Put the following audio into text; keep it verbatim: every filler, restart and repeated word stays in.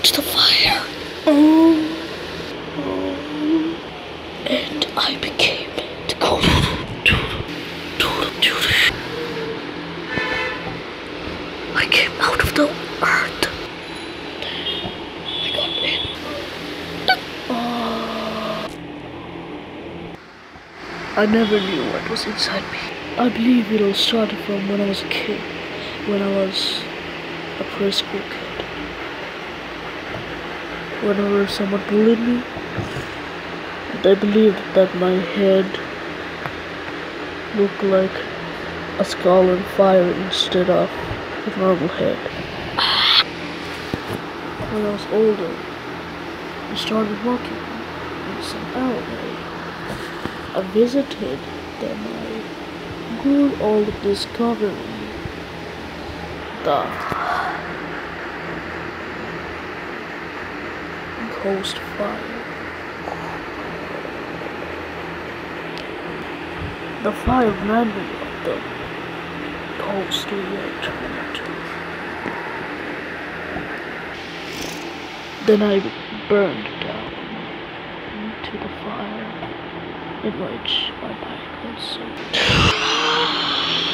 touch the fire. Oh, oh. And I became the ghost. I came out of the earth. I got in. Oh. I never knew what was inside me. I believe it all started from when I was a kid. When I was a preschool kid. Whenever someone bullied me, they believed that my head looked like a skull and fire instead of a normal head. When I was older, I started walking in some alleyway. I visited them. I grew old discovering the ghost fire. The fire reminded me of the ghost we were turned to. Then I burned down into the fire in which my body consumed.